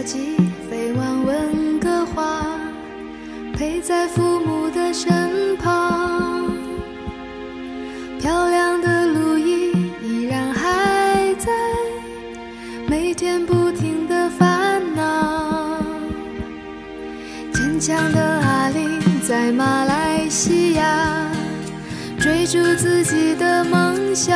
鸡飞完问个话，陪在父母的身旁。漂亮的路依然还在，每天不停的烦恼。坚强的阿玲在马来西亚追逐自己的梦想，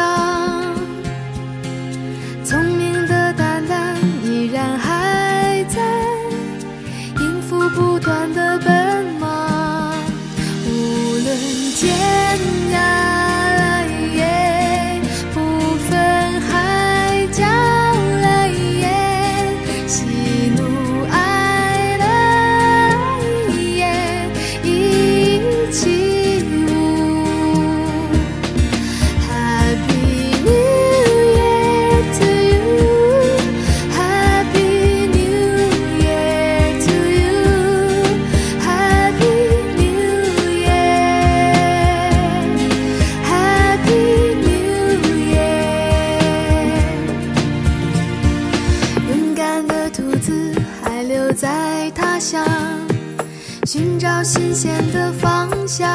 聪明的蛋蛋依然还在，应付不断的奔忙。无论天涯来耶，不分海角来耶，喜怒哀乐耶，一起舞。Happy New Year to you, Happy New Year to you, Happy New Year, Happy New Year。 勇敢的兔子还留在他乡，寻找新鲜的方向。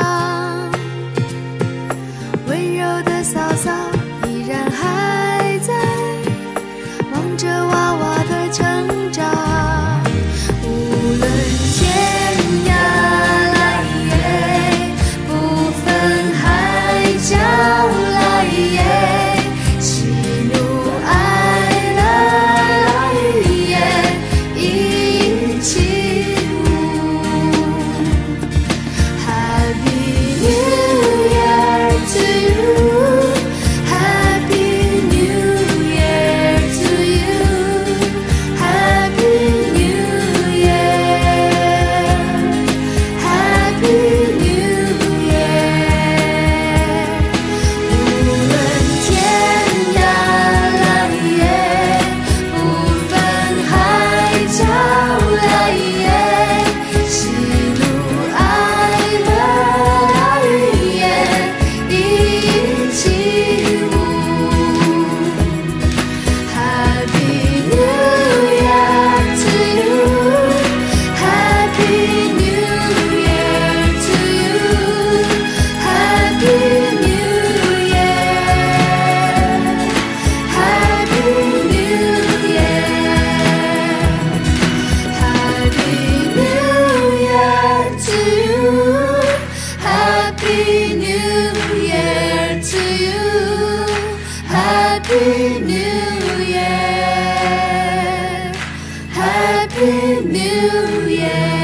温柔的嫂嫂依然还在，望着娃娃的成长。无论天涯来耶，不分海角来耶，喜怒哀乐来耶，一起舞。Happy New Year to you, Happy New Year to you, Happy New Year, Happy New Year。 无论天涯来耶，不分海角来耶，喜怒哀乐来耶，一起舞。Happy New Year to you, Happy New Year to you, Happy New Year, Happy New Year, Happy New Year to you, Happy New Year to you, Happy New Year, Happy New Year。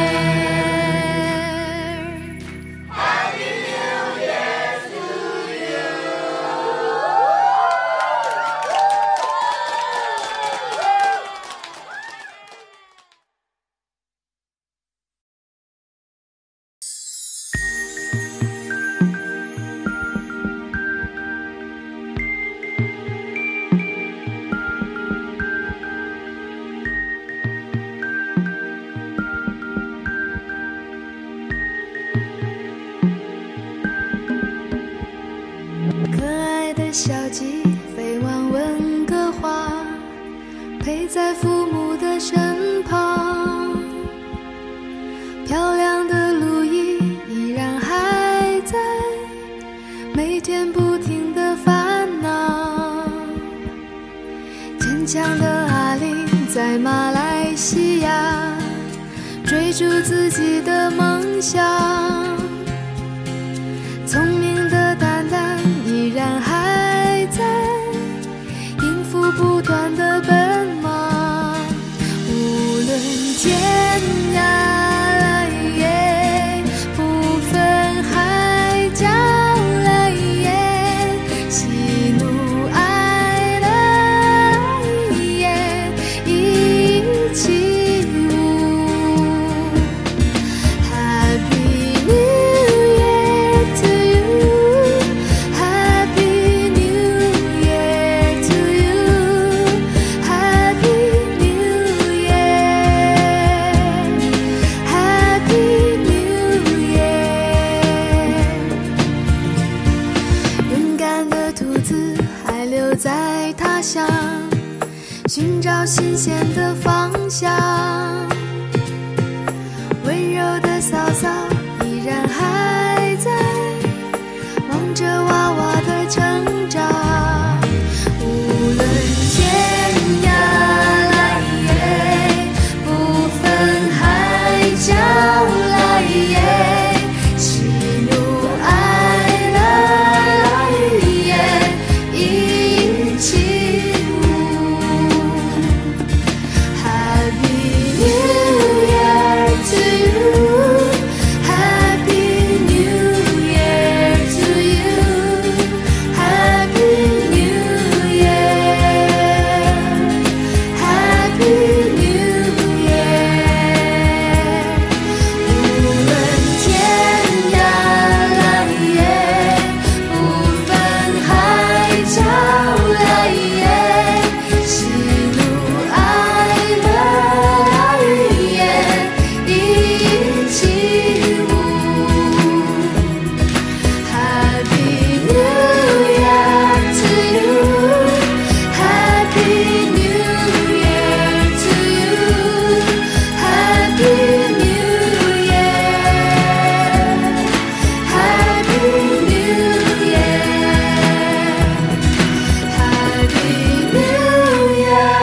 可爱的小鸡飞完问个话，陪在父母的身旁。漂亮的路依然还在，每天不停的烦恼。坚强的阿玲在马来西亚追逐自己的梦想，聪明的蛋蛋依然还在，应付不断的奔忙。无论天涯来耶，不分海角来耶，喜怒哀乐来耶，一起舞。Happy New Year to you, Happy New Year to you, Happy New Year, Happy New Year。 勇敢的兔子还留在他乡， 寻找新鲜的方向，温柔的嫂嫂依然还在望着娃娃的成长。无论天涯来耶，不分海角来耶，喜怒哀乐来耶，一起舞。Happy New Year to you, Happy New Year to you, Happy New Year, Happy New Year。无论天涯来耶，不分海角来耶，喜怒哀乐来耶，一起舞。Happy New Year to you, Happy New Year to you, Happy New Year, Happy New Year, Happy New Year。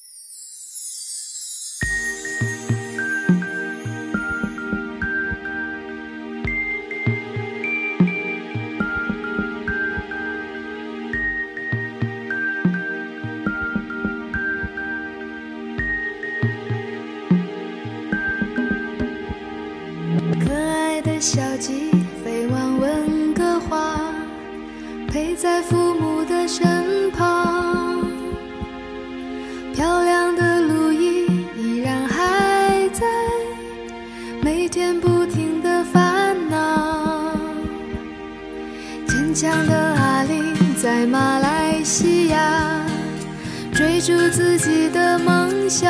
可爱的小鸡飞往温哥华，陪在父母的身旁。漂亮的路易依然还在，每天不停地烦恼。坚强的阿玲在马来西亚追逐自己的梦想。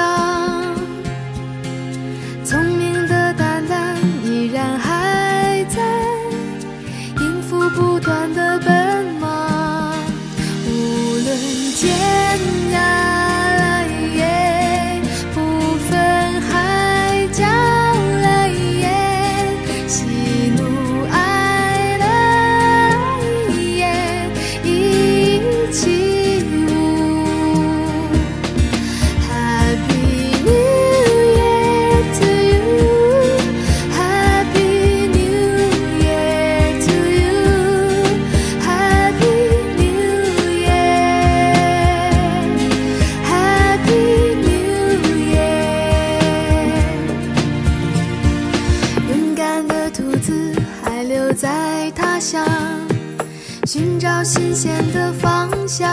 聪明的蛋蛋依然还在应付不断的奔忙。无论天涯来耶，不分海角来耶，喜怒哀乐来耶，一起舞。Happy New Year to you, Happy New Year to you, Happy New Year, Happy New Year。勇敢的兔子还留在他乡，寻找新鲜的方向。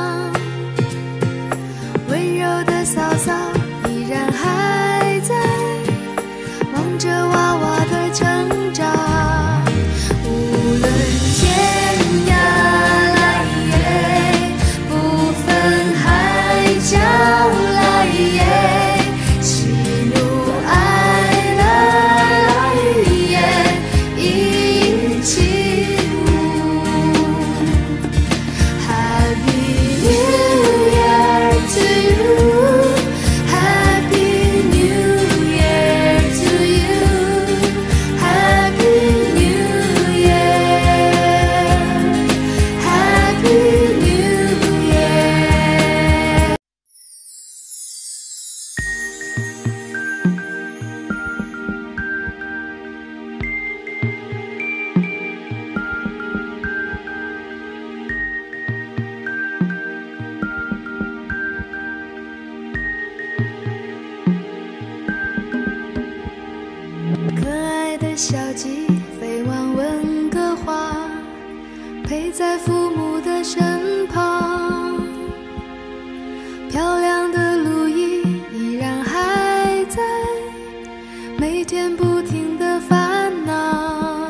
温柔的嫂嫂依然还在望着娃娃的成长。无论天涯来耶，不分海角来耶，喜怒哀乐来耶，一起舞。Happy New Year to you, Happy New Year to you, Happy New Year, Happy New Year。可爱的小鸡飞往温哥华，陪在父母的身旁。漂亮的路易依然还在每天不停地烦恼。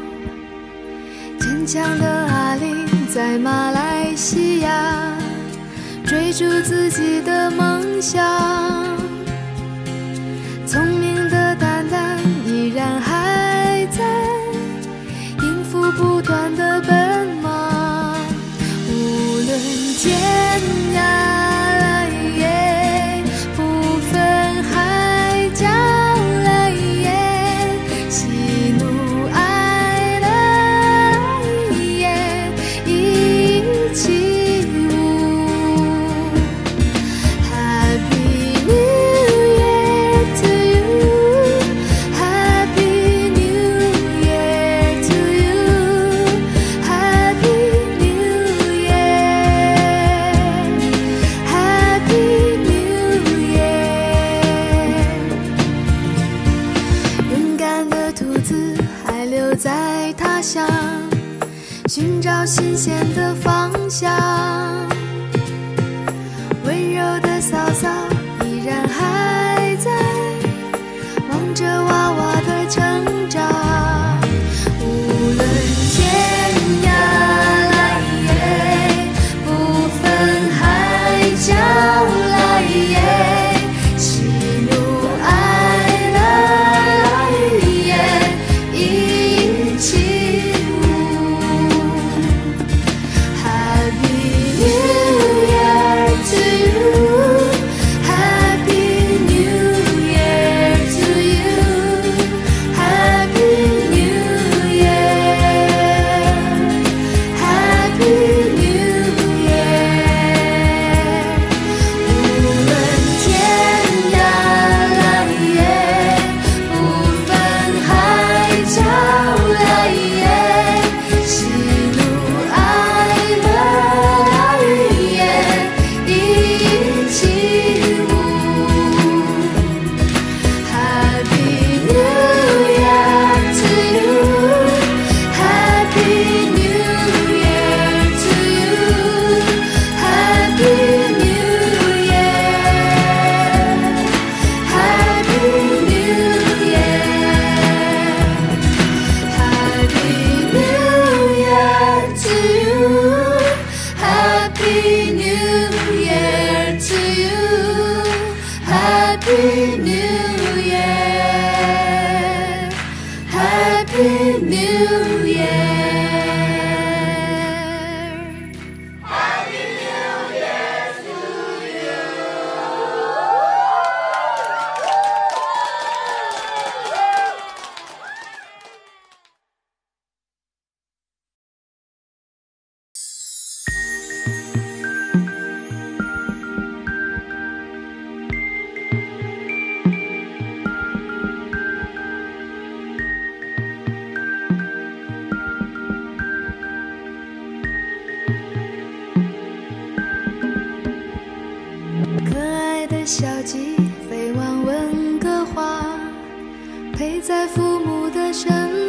坚强的阿玲在马来西亚追逐自己的梦想。聪明的蛋蛋依然还在应付不断的奔忙。无论天涯来耶， 小鸡飞往温哥华，陪在父母的身